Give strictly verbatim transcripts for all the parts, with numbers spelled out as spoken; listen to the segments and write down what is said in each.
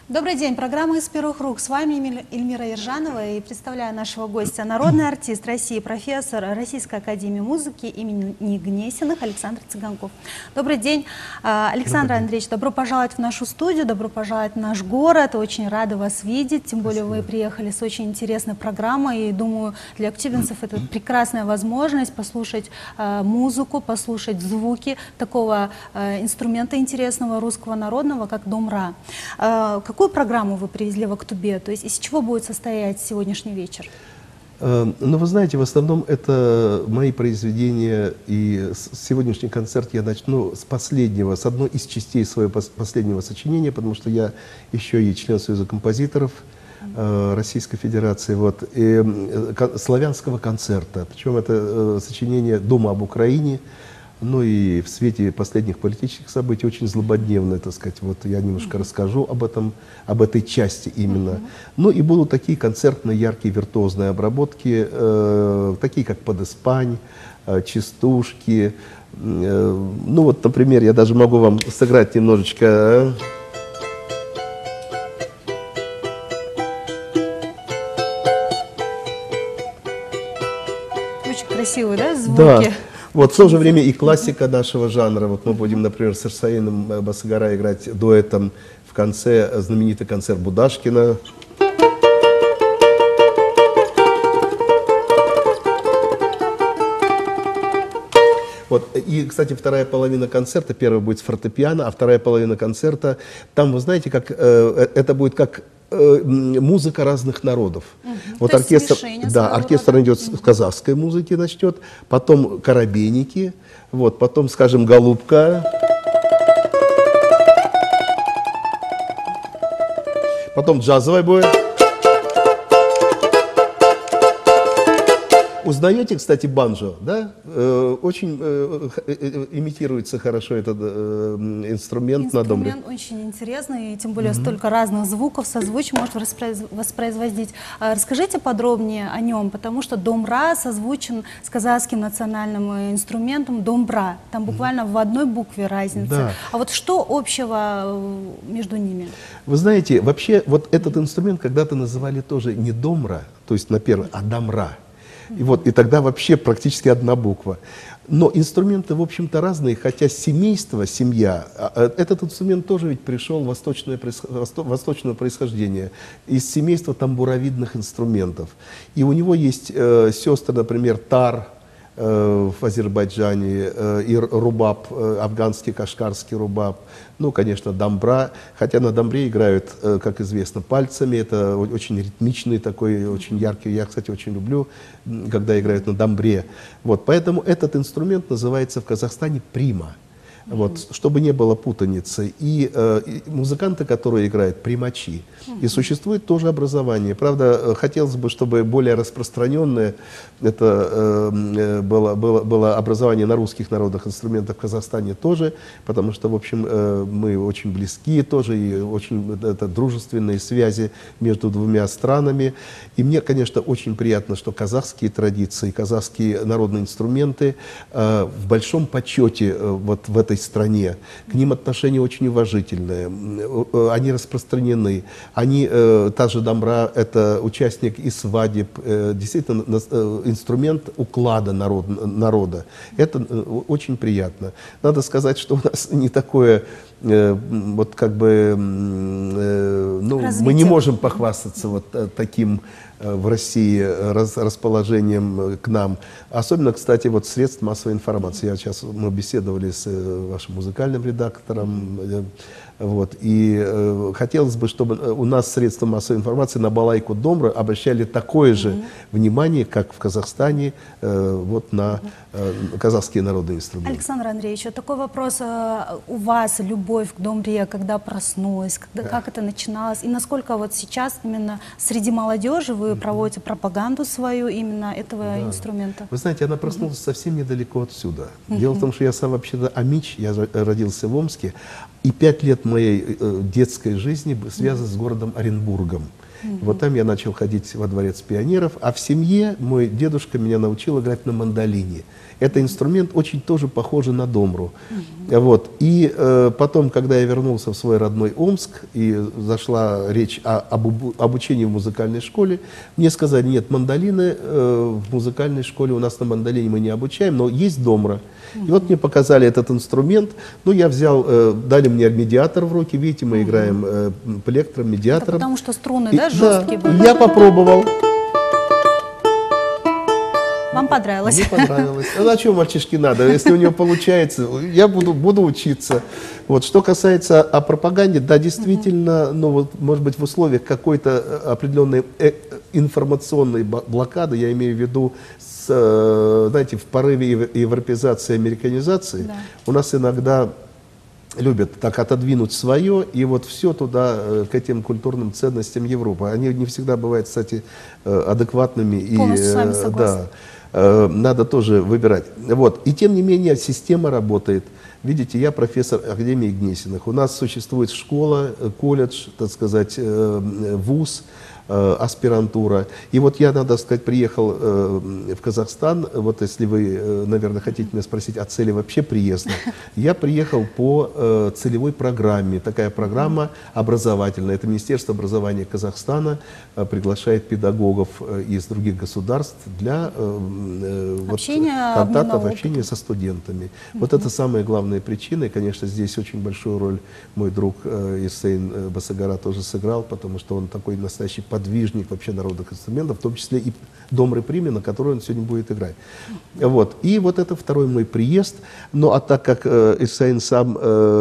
Добрый день. Программа «Из первых рук». С вами Эльмира Ержанова и представляю нашего гостя. Народный артист России, профессор Российской академии музыки имени Гнесиных Александр Цыганков. Добрый день, Александр Добрый Андреевич. Добро пожаловать в нашу студию, добро пожаловать в наш город. Очень рада вас видеть. Тем более Спасибо. Вы приехали с очень интересной программой. И думаю, для активенцев это прекрасная возможность послушать э, музыку, послушать звуки такого э, инструмента интересного русского народного, как домбра. Э, Какую программу вы привезли в Актубе? То есть из чего будет состоять сегодняшний вечер? Ну, вы знаете, в основном это мои произведения, и сегодняшний концерт я начну с последнего, с одной из частей своего последнего сочинения, потому что я еще и член Союза композиторов Российской Федерации, вот, и славянского концерта. Причем это сочинение «Дума об Украине». Ну и в свете последних политических событий очень злободневно, так сказать, вот я немножко расскажу об этом, об этой части именно. Uh-huh. Ну и будут такие концертные, яркие, виртуозные обработки, э, такие как «Под Испань», э, «Частушки». Э, ну вот, например, я даже могу вам сыграть немножечко... Очень красивые, да, звуки? Да. Вот в то же время и классика нашего жанра. Вот мы будем, например, с Ирсаином Басыгара играть дуэтом в конце знаменитый концерт Будашкина. Вот. И, кстати, вторая половина концерта, первая будет с фортепиано, а вторая половина концерта, там, вы знаете, как, э, это будет как э, музыка разных народов. Угу. Вот то оркестр, да, оркестр рода. Идет с казахской музыки, начнет, потом карабейники, вот, потом, скажем, голубка, потом джазовая будет. Узнаете, кстати, банджо, да? Э, очень э, э, имитируется хорошо этот э, инструмент, инструмент на домбре. Инструмент очень интересный, и тем более mm-hmm. столько разных звуков, созвучий может воспроизводить. А расскажите подробнее о нем, потому что домбра созвучен с казахским национальным инструментом домбра. Там буквально mm-hmm. в одной букве разница. Да. А вот что общего между ними? Вы знаете, вообще вот этот инструмент когда-то называли тоже не домбра, то есть на первый, а домра. И, вот, и тогда вообще практически одна буква. Но инструменты, в общем-то, разные, хотя семейство, семья, этот инструмент тоже ведь пришел восточное, восточного происхождения, из семейства тамбуровидных инструментов. И у него есть э, сестры, например, тар э, в Азербайджане, э, и рубаб, э, афганский, кашгарский рубаб, ну, конечно, домбра, хотя на домбре играют, э, как известно, пальцами, это очень ритмичный такой, очень яркий, я, кстати, очень люблю, когда играют на домбре. Вот, поэтому этот инструмент называется в Казахстане прима. Вот, чтобы не было путаницы. И, э, и музыканты, которые играют, примачи. И существует тоже образование. Правда, хотелось бы, чтобы более распространенное это э, было, было, было образование на русских народных инструментах в Казахстане тоже, потому что, в общем, э, мы очень близки тоже, и очень это дружественные связи между двумя странами. И мне, конечно, очень приятно, что казахские традиции, казахские народные инструменты э, в большом почете э, вот в этой стране. К ним отношения очень уважительные, они распространены. Они, э, та же домбра, это участник и свадеб, э, действительно э, инструмент уклада народ, народа. Это э, очень приятно. Надо сказать, что у нас не такое, э, вот как бы, э, ну, мы не можем похвастаться вот э, таким в России раз, расположением к нам. Особенно, кстати, вот средств массовой информации. Я сейчас, мы беседовали с вашим музыкальным редактором, вот, и э, хотелось бы, чтобы у нас средства массовой информации на балалайку домбры обращали такое же mm-hmm. внимание, как в Казахстане, э, вот на э, казахские народные инструменты. Александр Андреевич, вот такой вопрос. У вас любовь к домбре, когда проснулась, когда, да. как это начиналось, и насколько вот сейчас именно среди молодежи вы mm-hmm. проводите пропаганду свою именно этого да. инструмента? Вы знаете, она проснулась mm-hmm. совсем недалеко отсюда. Mm-hmm. Дело в том, что я сам вообще-то амич, я родился в Омске, и пять лет моей э, детской жизни связаны mm-hmm. с городом Оренбургом. Mm-hmm. Вот там я начал ходить во дворец пионеров, а в семье мой дедушка меня научил играть на мандолине. Это инструмент очень тоже похожий на домру. Mm-hmm. Вот. И э, потом, когда я вернулся в свой родной Омск, и зашла речь о, об обучении в музыкальной школе, мне сказали, нет, мандолины э, в музыкальной школе у нас на мандолине мы не обучаем, но есть домра. Mm-hmm. И вот мне показали этот инструмент, ну я взял, э, дали мне медиатор в руки, видите, мы mm-hmm. играем э, плектром, медиатором. Это потому что струны, и, да, жесткие да, были? Я попробовал. Вам понравилось? Мне понравилось. А на что мальчишке надо? Если у него получается, я буду, буду учиться. Вот. Что касается о пропаганде, да, действительно, ну, вот, может быть, в условиях какой-то определенной э информационной блокады, я имею в виду, с, э, знаете, в порыве европеизации, американизации, да. У нас иногда любят так отодвинуть свое, и вот все туда, к этим культурным ценностям Европы. Они не всегда бывают, кстати, адекватными. Полностью и, с вами согласна. Да, надо тоже выбирать. Вот. И тем не менее система работает. Видите, я профессор Академии Гнесиных. У нас существует школа, колледж, так сказать, вуз, аспирантура. И вот я, надо сказать, приехал э, в Казахстан, вот если вы, э, наверное, хотите меня спросить о цели вообще приезда, я приехал по э, целевой программе, такая программа образовательная. Это Министерство образования Казахстана э, приглашает педагогов э, из других государств для э, вот, контактов, общения со студентами. Mm-hmm. Вот это самая главная причина, и, конечно, здесь очень большую роль мой друг э, Исейн Басагара тоже сыграл, потому что он такой настоящий подвижник вообще народных инструментов, в том числе и домры приме, на которой он сегодня будет играть. Вот. И вот это второй мой приезд. Ну, а так как э, Исейн сам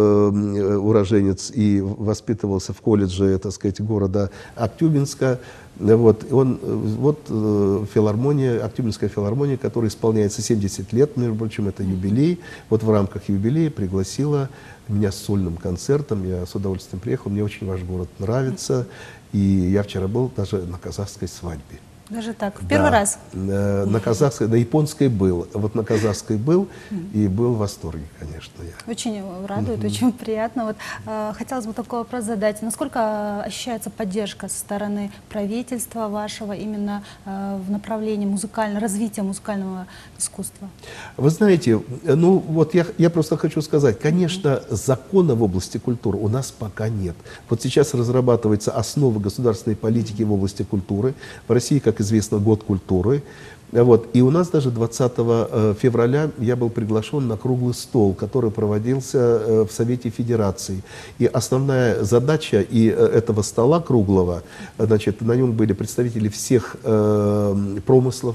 э, уроженец и воспитывался в колледже, так сказать, города Актюбинска, вот, он, вот э, филармония, Актюбинская филармония, которая исполняется семьдесят лет, между прочим, это юбилей. Вот в рамках юбилея пригласила меня с сольным концертом, я с удовольствием приехал, мне очень ваш город нравится. И я вчера был даже на казахской свадьбе. Даже так, в первый да, раз? На казахской, на японской был. Вот на казахской был и был в восторге, конечно. Я. Очень радует, mm-hmm. очень приятно. Вот, э, хотелось бы такой вопрос задать. Насколько ощущается поддержка со стороны правительства вашего именно э, в направлении музыкального, развития музыкального искусства? Вы знаете, ну вот я, я просто хочу сказать, конечно, mm-hmm. закона в области культуры у нас пока нет. Вот сейчас разрабатывается основа государственной политики в области культуры. В России, как известно, год культуры. Вот. И у нас даже двадцатого февраля я был приглашен на круглый стол, который проводился в Совете Федерации. И основная задача и этого стола круглого, значит, на нем были представители всех э, промыслов,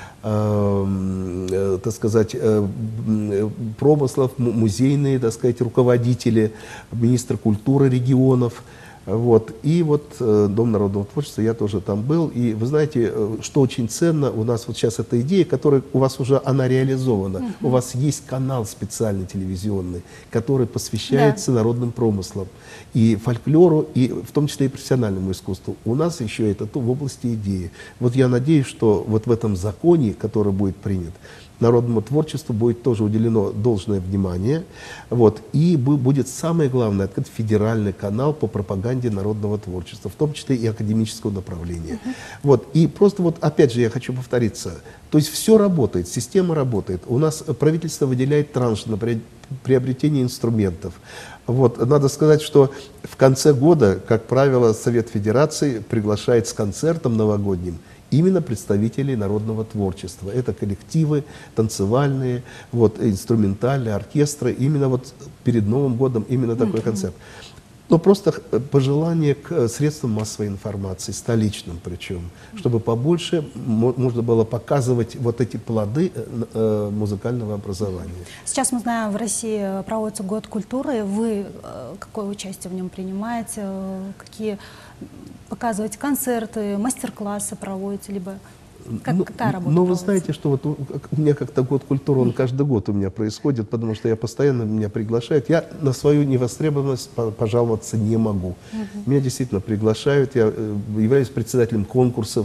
э, так сказать, э, промыслов, музейные, так сказать, руководители, министр культуры регионов. Вот. И вот э, Дом народного творчества, я тоже там был. И вы знаете, э, что очень ценно, у нас вот сейчас эта идея, которая у вас уже, она реализована. Uh-huh. У вас есть канал специальный телевизионный, который посвящается да. народным промыслам. И фольклору, и в том числе и профессиональному искусству. У нас еще это то в области идеи. Вот я надеюсь, что вот в этом законе, который будет принят, народному творчеству будет тоже уделено должное внимание. Вот. И будет самое главное, открыть федеральный канал по пропаганде народного творчества, в том числе и академического направления. Uh-huh. Вот. И просто вот опять же я хочу повториться. То есть все работает, система работает. У нас правительство выделяет транш на приобретение инструментов. Вот. Надо сказать, что в конце года, как правило, Совет Федерации приглашает с концертом новогодним именно представителей народного творчества. Это коллективы танцевальные, вот, инструментальные, оркестры. Именно вот перед Новым годом именно такой mm-hmm. концерт. Но просто пожелание к средствам массовой информации, столичным причем, чтобы побольше можно было показывать вот эти плоды э, музыкального образования. Сейчас мы знаем, в России проводится год культуры. Вы э, какое участие в нем принимаете? Какие показываете концерты, мастер-классы проводите, либо как, ну, какая работа Ну, проводится? вы знаете, что вот у меня как-то год культуры, он каждый год у меня происходит, потому что я постоянно меня приглашают. Я на свою невостребованность пожаловаться не могу. Uh-huh. Меня действительно приглашают, я являюсь председателем конкурсов,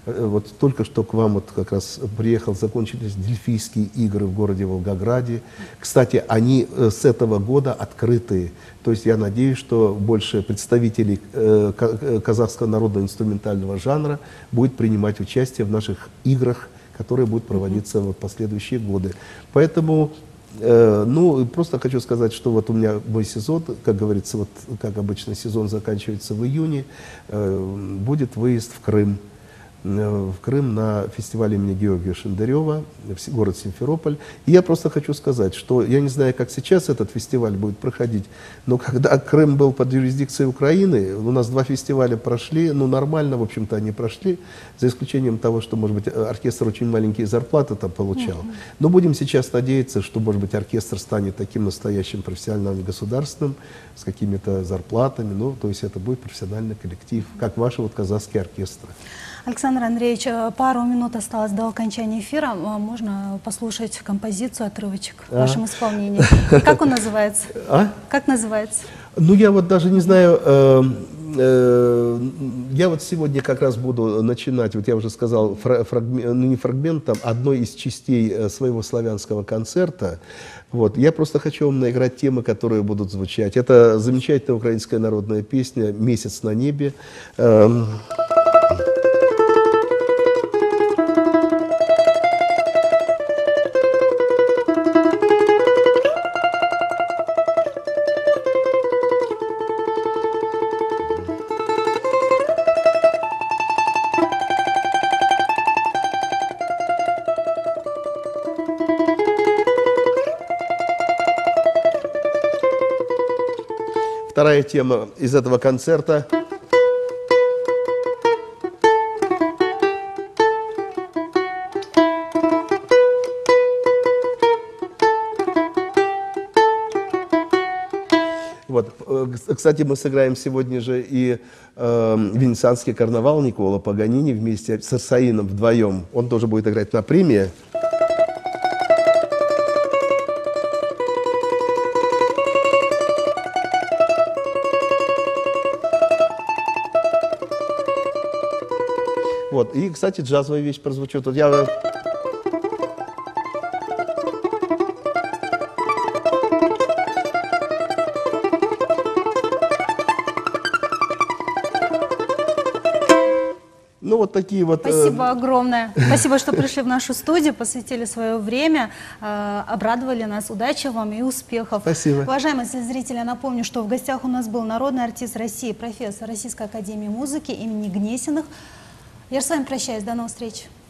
Вот только что к вам вот как раз приехал, закончились Дельфийские игры в городе Волгограде. Кстати, они с этого года открытые. То есть я надеюсь, что больше представителей казахского народного инструментального жанра будет принимать участие в наших играх, которые будут проводиться в последующие годы. Поэтому, э, ну, просто хочу сказать, что вот у меня мой сезон, как говорится, вот как обычно сезон заканчивается в июне, э, будет выезд в Крым. в Крым на фестиваль имени Георгия Шендарева, в город Симферополь. И я просто хочу сказать, что я не знаю, как сейчас этот фестиваль будет проходить, но когда Крым был под юрисдикцией Украины, у нас два фестиваля прошли, ну нормально, в общем-то, они прошли, за исключением того, что, может быть, оркестр очень маленькие зарплаты там получал. Mm-hmm. Но будем сейчас надеяться, что, может быть, оркестр станет таким настоящим профессиональным государственным, с какими-то зарплатами, ну, то есть это будет профессиональный коллектив, как ваши вот казахские оркестры. Александр Андреевич, пару минут осталось до окончания эфира. Можно послушать композицию, отрывочек в а? вашем исполнении. Как он называется? А? Как называется? Ну, я вот даже не знаю. Э, э, я вот сегодня как раз буду начинать, вот я уже сказал, фрагмент, ну, не фрагментом, одной из частей своего славянского концерта. Вот. Я просто хочу вам наиграть темы, которые будут звучать. Это замечательная украинская народная песня «Месяц на небе». Э, Вторая тема из этого концерта. Вот. Кстати, мы сыграем сегодня же и э, венецианский карнавал Никколо Паганини вместе с Арсаином вдвоем. Он тоже будет играть на премии. Вот. И, кстати, джазовая вещь прозвучит. Вот я... Ну, вот такие вот... Спасибо огромное. Спасибо, что пришли в нашу студию, посвятили свое время, обрадовали нас. Удачи вам и успехов. Спасибо. Уважаемые зрители, напомню, что в гостях у нас был народный артист России, профессор Российской академии музыки имени Гнесиных. Я с вами прощаюсь. До новых встреч.